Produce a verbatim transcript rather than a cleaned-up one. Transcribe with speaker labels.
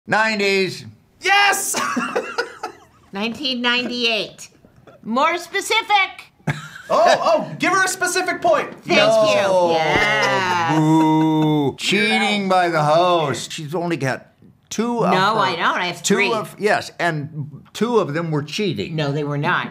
Speaker 1: nineties.
Speaker 2: Yes!
Speaker 3: nineteen ninety-eight. More specific.
Speaker 2: Oh, oh, give her a specific point.
Speaker 3: Thank
Speaker 1: No.
Speaker 3: you. Yeah.
Speaker 1: Boo. Cheating by the host. She's only got two of
Speaker 3: No,
Speaker 1: her-
Speaker 3: I don't. I have
Speaker 1: two
Speaker 3: three.
Speaker 1: Of, yes, and two of them were cheating.
Speaker 3: No, they were not.